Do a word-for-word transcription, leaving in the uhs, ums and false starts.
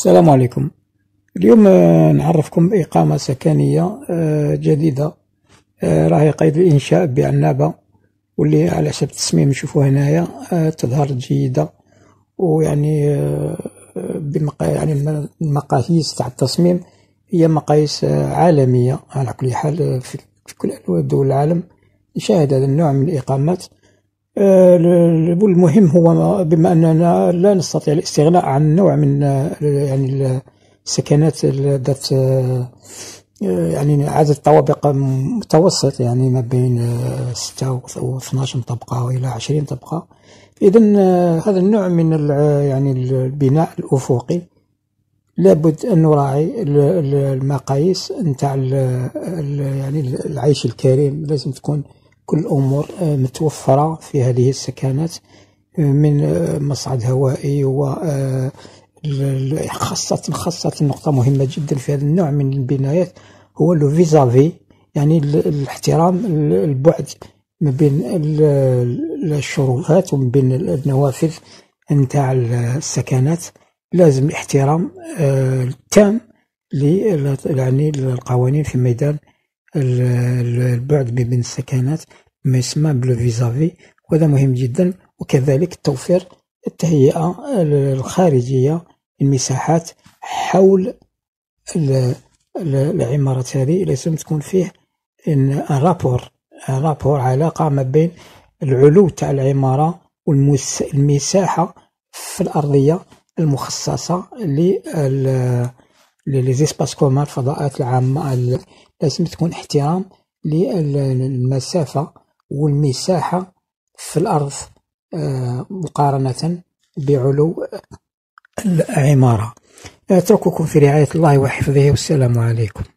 السلام عليكم. اليوم آه، نعرفكم بإقامة سكنية آه، جديدة، آه، راهي قيد الإنشاء بعنابة، واللي على حسب التصميم نشوفوه هنايا آه، تظهر جيدة، ويعني آه، بمقا يعني المقاييس تاع التصميم هي مقاييس آه، عالمية على كل حال. آه، في في كل دول العالم نشاهد هذا النوع من الإقامات. آه، المهم هو بما أننا لا نستطيع الاستغناء عن نوع من آه، يعني السكنات ذات آه، يعني عدد طوابق متوسط، يعني ما بين آه، ستة و اثناش طبقة وإلى عشرين طبقة. إذا هذا النوع من يعني البناء الأفقي لابد أن نراعي المقاييس نتاع يعني العيش الكريم. لازم تكون كل الأمور متوفرة في هذه السكنات، من مصعد هوائي و خاصة خاصة نقطة مهمة جدا في هذا النوع من البنايات هو لو فيزافي، يعني الاحترام، البعد ما بين الشروفات وما بين النوافذ نتاع السكنات. لازم الاحترام التام يعني القوانين في ميدان البعد ما بين السكنات، ما يسمى بلو فيزافي، وهذا مهم جدا. وكذلك توفير التهيئة الخارجية، المساحات حول العمارات هذه لازم تكون فيه ان رابور رابور علاقة ما بين العلو تاع العمارة والمساحة في الأرضية المخصصة للزيسباس كومان، الفضاءات العامة. لازم تكون احترام للمسافة والمساحة في الأرض مقارنة بعلو العمارة. أترككم في رعاية الله وحفظه، والسلام عليكم.